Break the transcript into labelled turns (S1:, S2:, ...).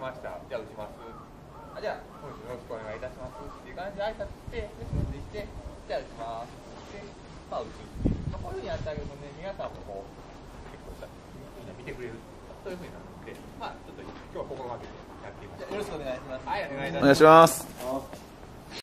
S1: ました。じゃあ打ちます。じゃあ本日よろしくお願いいたしますっていう感じで挨拶して、で分離して、じゃあ打ちます。で、打つっていう、こういうふうにやってあげるとね、皆さんもこう結構みんな見てくれる、そういうふうになるので、ちょっと今日は心がけてやってみましょう。よろしくお願いします。はい、お願いいたします。